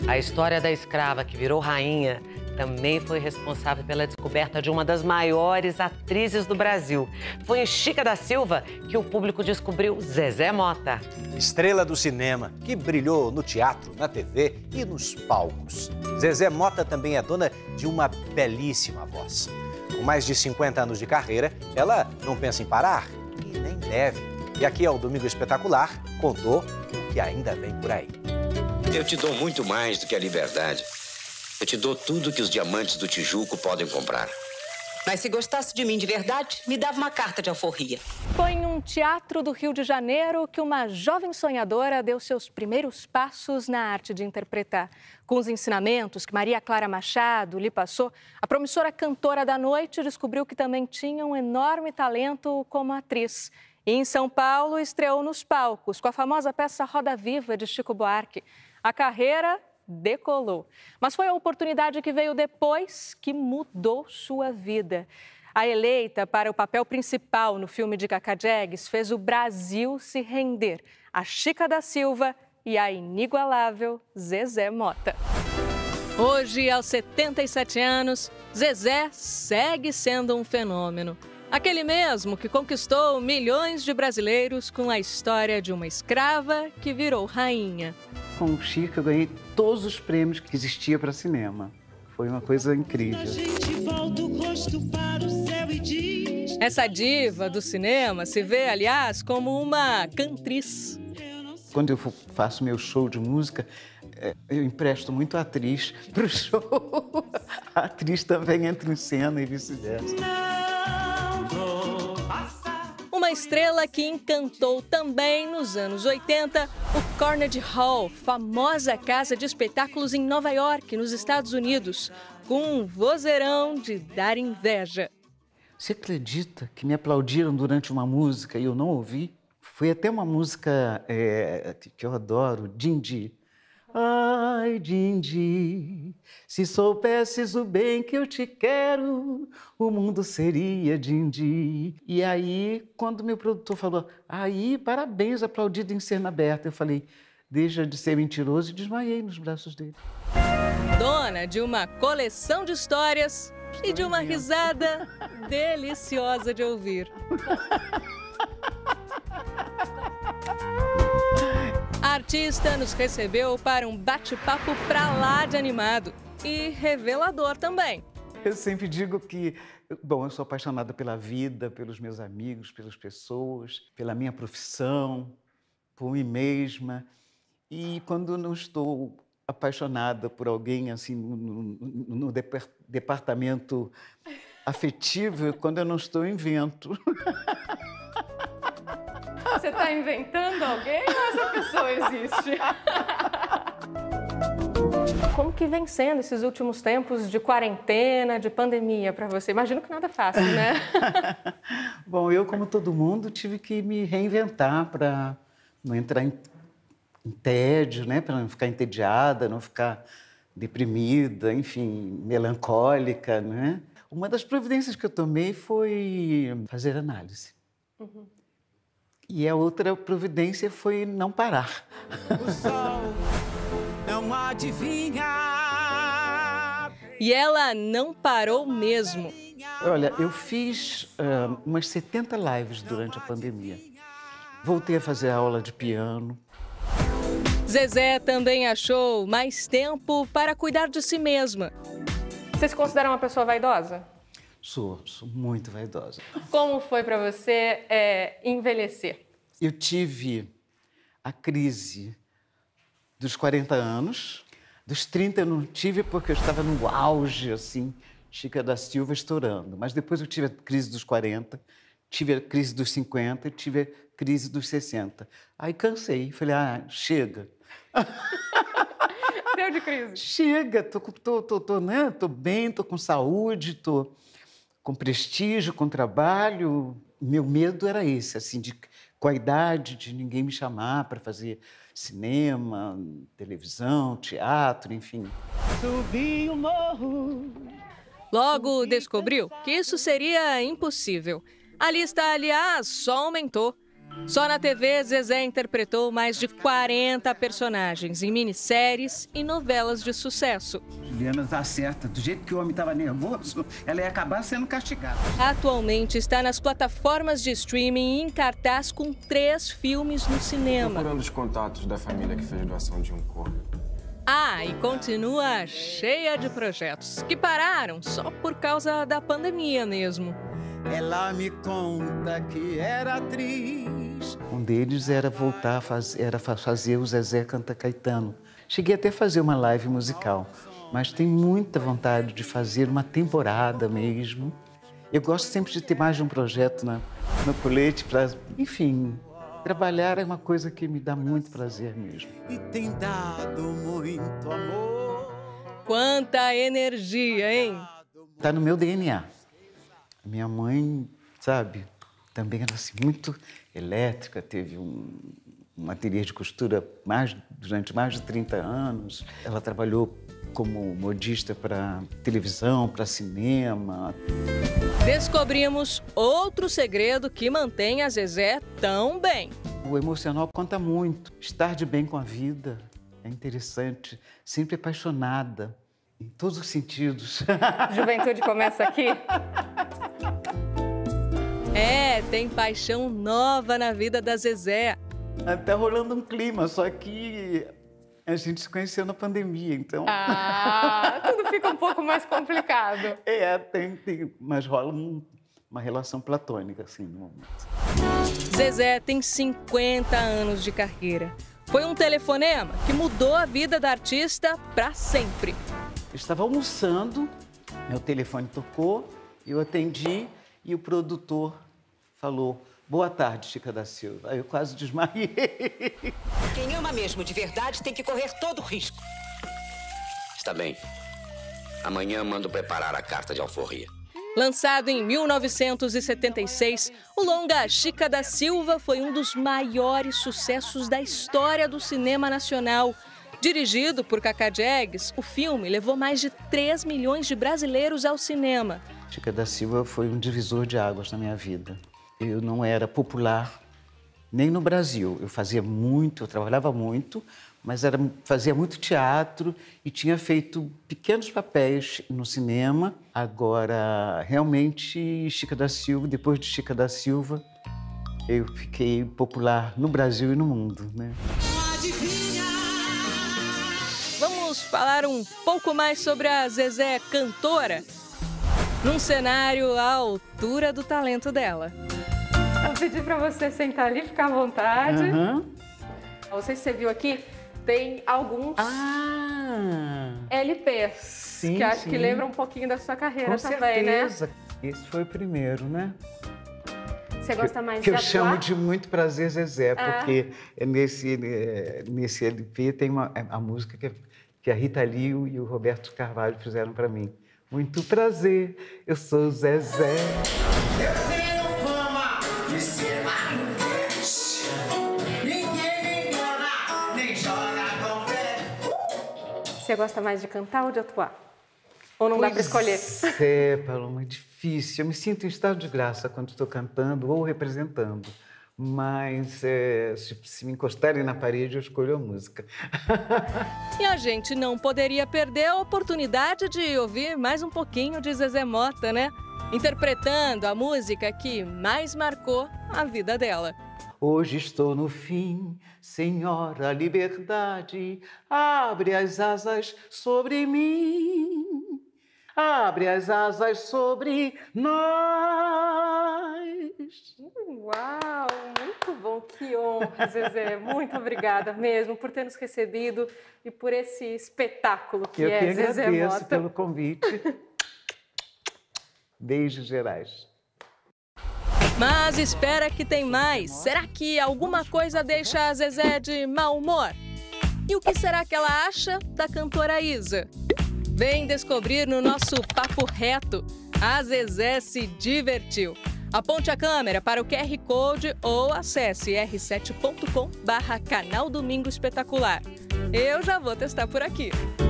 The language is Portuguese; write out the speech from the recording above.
A história da escrava que virou rainha também foi responsável pela descoberta de uma das maiores atrizes do Brasil. Foi em Chica da Silva que o público descobriu Zezé Mota. Estrela do cinema, que brilhou no teatro, na TV e nos palcos. Zezé Mota também é dona de uma belíssima voz. Com mais de 50 anos de carreira, ela não pensa em parar e nem deve. E aqui ao Domingo Espetacular contou o que ainda vem por aí. Eu te dou muito mais do que a liberdade. Eu te dou tudo que os diamantes do Tijuco podem comprar. Mas se gostasse de mim de verdade, me dava uma carta de alforria. Foi em um teatro do Rio de Janeiro que uma jovem sonhadora deu seus primeiros passos na arte de interpretar. Com os ensinamentos que Maria Clara Machado lhe passou, a promissora cantora da noite descobriu que também tinha um enorme talento como atriz. E em São Paulo, estreou nos palcos com a famosa peça Roda Viva, de Chico Buarque. A carreira decolou. Mas foi a oportunidade que veio depois que mudou sua vida. A eleita para o papel principal no filme de Cacá Diegues fez o Brasil se render a Chica da Silva e a inigualável Zezé Mota. Hoje, aos 77 anos, Zezé segue sendo um fenômeno. Aquele mesmo que conquistou milhões de brasileiros com a história de uma escrava que virou rainha. Com o Chico, eu ganhei todos os prêmios que existia para cinema. Foi uma coisa incrível. Essa diva do cinema se vê, aliás, como uma cantriz. Quando eu faço meu show de música, eu empresto muito a atriz para o show. A atriz também entra em cena e vice-versa. Uma estrela que encantou também nos anos 80 o Carnegie Hall, famosa casa de espetáculos em Nova York, nos Estados Unidos, com um vozeirão de dar inveja. Você acredita que me aplaudiram durante uma música e eu não ouvi? Foi até uma música que eu adoro, Dindi. Ai, Dindi, se soubesses o bem que eu te quero, o mundo seria Dindi. E aí, quando meu produtor falou, aí, parabéns, aplaudido em cena aberta, eu falei, deixa de ser mentiroso, e desmaiei nos braços dele. Dona de uma coleção de histórias e de uma risada deliciosa de ouvir. A artista nos recebeu para um bate-papo pra lá de animado e revelador também. Eu sempre digo que, bom, eu sou apaixonada pela vida, pelos meus amigos, pelas pessoas, pela minha profissão, por mim mesma. E quando não estou apaixonada por alguém, assim, no departamento afetivo, quando eu não estou, eu invento. Você está inventando alguém ou essa pessoa existe? Como que vem sendo esses últimos tempos de quarentena, de pandemia para você? Imagino que nada fácil, né? Bom, eu, como todo mundo, tive que me reinventar para não entrar em tédio, né? Para não ficar entediada, não ficar deprimida, enfim, melancólica, né? Uma das providências que eu tomei foi fazer análise. Uhum. E a outra providência foi não parar. O sol não adivinha. E ela não parou mesmo. Olha, eu fiz umas 70 lives durante a pandemia. Voltei a fazer aula de piano. Zezé também achou mais tempo para cuidar de si mesma. Você se considera uma pessoa vaidosa? Sou muito vaidosa. Como foi para você envelhecer? Eu tive a crise dos 40 anos. Dos 30 eu não tive porque eu estava no auge, assim, Chica da Silva estourando. Mas depois eu tive a crise dos 40, tive a crise dos 50 e tive a crise dos 60. Aí cansei, falei, chega. Deu de crise? Chega, né? Tô bem, tô com saúde, tô com prestígio, com trabalho. Meu medo era esse, assim, com a idade, de ninguém me chamar para fazer cinema, televisão, teatro, enfim. Subi o morro. Logo descobriu que isso seria impossível. A lista, aliás, só aumentou. Só na TV, Zezé interpretou mais de 40 personagens em minisséries e novelas de sucesso. Juliana tá certa. Do jeito que o homem estava nervoso, ela ia acabar sendo castigada. Atualmente está nas plataformas de streaming e em cartaz com 3 filmes no cinema. Procurando os contatos da família que fez doação de um corpo. Ah, e continua cheia de projetos que pararam só por causa da pandemia mesmo. Ela me conta que era atriz. Um deles era voltar a fazer o Zezé Canta Caetano. Cheguei até a fazer uma live musical, mas tenho muita vontade de fazer uma temporada mesmo. Eu gosto sempre de ter mais de um projeto no colete para, enfim, trabalhar é uma coisa que me dá muito prazer mesmo. E tem dado muito amor. Quanta energia, hein? Está no meu DNA. Minha mãe, sabe, também era assim, muito elétrica, teve um ateliê de costura durante mais de 30 anos. Ela trabalhou como modista para televisão, para cinema. Descobrimos outro segredo que mantém a Zezé tão bem. O emocional conta muito. Estar de bem com a vida é interessante, sempre apaixonada, em todos os sentidos. Juventude começa aqui? Tem paixão nova na vida da Zezé. Tá rolando um clima, só que a gente se conheceu na pandemia, então... Tudo fica um pouco mais complicado. Mas rola uma relação platônica, assim, no momento. Zezé tem 50 anos de carreira. Foi um telefonema que mudou a vida da artista para sempre. Eu estava almoçando, meu telefone tocou, eu atendi e o produtor falou: "Boa tarde, Chica da Silva." Aí eu quase desmaiei. Quem ama mesmo de verdade tem que correr todo risco. Está bem. Amanhã mando preparar a carta de alforria. Lançado em 1976, o longa Chica da Silva foi um dos maiores sucessos da história do cinema nacional. Dirigido por Cacá Diegues, o filme levou mais de 3 milhões de brasileiros ao cinema. Chica da Silva foi um divisor de águas na minha vida. Eu não era popular nem no Brasil. Eu trabalhava muito, mas fazia muito teatro e tinha feito pequenos papéis no cinema. Agora, realmente, Chica da Silva, depois de Chica da Silva, eu fiquei popular no Brasil e no mundo, né? Vamos falar um pouco mais sobre a Zezé cantora, num cenário à altura do talento dela. Vou pedir para você sentar ali, ficar à vontade. Não sei se você viu aqui, tem alguns LPs, que acho que lembram um pouquinho da sua carreira também, certeza. Né? Esse foi o primeiro, né? Você gosta mais de atuar? Que eu chamo de muito prazer Zezé, porque nesse LP tem a música que a Rita Lee e o Roberto Carvalho fizeram para mim. Muito prazer, eu sou o Zezé. Eu tenho fama de ser marrete. Ninguém me engana, nem joga confete. Você gosta mais de cantar ou de atuar? Ou não dá para escolher? Paloma, é difícil. Eu me sinto em estado de graça quando estou cantando ou representando. Mas se me encostarem na parede, eu escolho a música. E a gente não poderia perder a oportunidade de ouvir mais um pouquinho de Zezé Mota, né? Interpretando a música que mais marcou a vida dela. Hoje estou no fim, Senhora Liberdade, abre as asas sobre mim. Abre as asas sobre nós. Uau, muito bom, que honra, Zezé. Muito obrigada mesmo por ter nos recebido e por esse espetáculo que é Zezé Mota. Eu que agradeço pelo convite. Beijos gerais. Mas espera que tem mais. Será que alguma coisa deixa a Zezé de mau humor? E o que será que ela acha da cantora Isa? Vem descobrir no nosso Papo Reto. A Zezé se divertiu. Aponte a câmera para o QR Code ou acesse r7.com/canal Domingo Espetacular. Eu já vou testar por aqui.